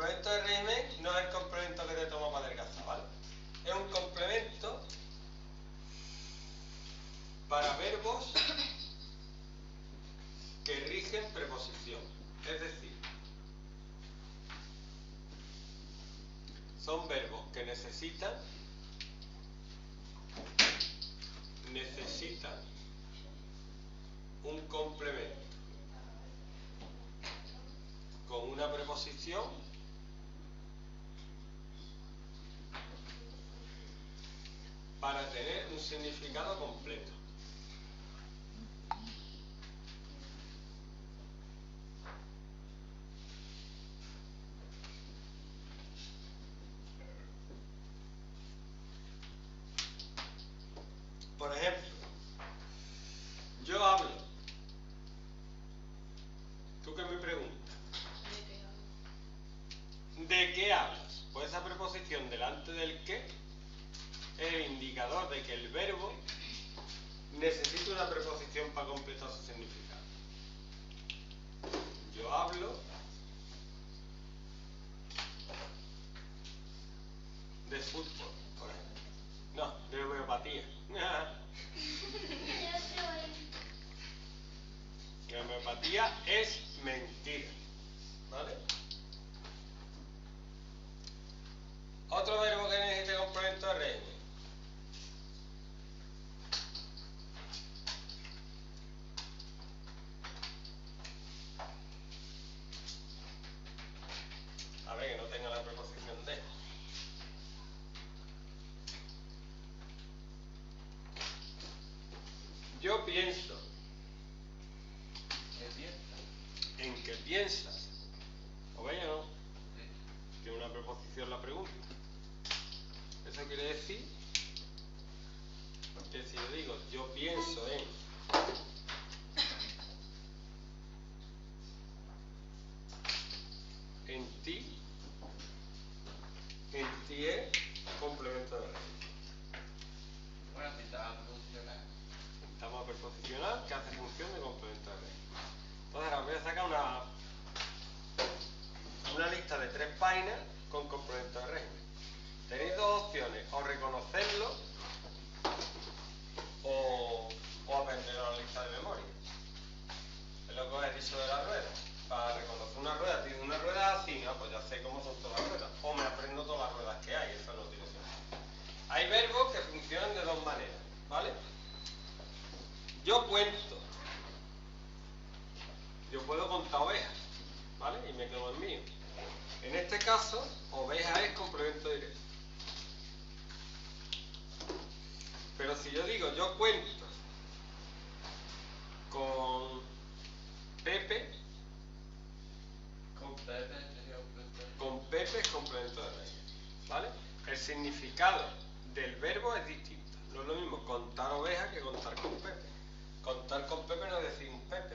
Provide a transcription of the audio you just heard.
complemento de régimen no es el complemento que te toma para adelgazar, ¿vale? Es un complemento para verbos que rigen preposición. Es decir, son verbos que necesitan un complemento con una preposición para tener un significado completo. Por ejemplo, yo hablo. ¿Tú qué me preguntas? ¿De qué hablas? Pues esa preposición delante del qué es el indicador de que el verbo necesita una preposición para completar su significado. Yo hablo de fútbol, por ejemplo. No, de homeopatía. La homeopatía es mentira, ¿vale? Otro verbo que necesita complemento de régimen. A ver, que no tenga la preposición de. Yo pienso. ¿En qué piensas? ¿O veis o no? Tiene una preposición la pregunta. Eso quiere decir que si yo digo yo pienso en ti es complemento de régimen. Bueno, citaba preposicional. Citamos preposicional que hace función de complemento de régimen. Entonces ahora voy a sacar una lista de 3 páginas con complemento de régimen. Tenéis dos opciones, o reconocerlo o aprenderlo a la lista de memoria. Es lo que os he dicho de la rueda. Para reconocer una rueda, tiene una rueda así, ¿no? Pues ya sé cómo son todas las ruedas. O me aprendo todas las ruedas que hay, eso no tiene sentido. Hay verbos que funcionan de dos maneras, ¿vale? Yo cuento. Yo puedo contar ovejas, ¿vale? Y me quedo en mío. En este caso, oveja es complemento directo. Pero si yo digo yo cuento con Pepe, con Pepe es complemento de régimen, ¿vale? El significado del verbo es distinto. No es lo mismo contar ovejas que contar con Pepe. Contar con Pepe no es decir un Pepe.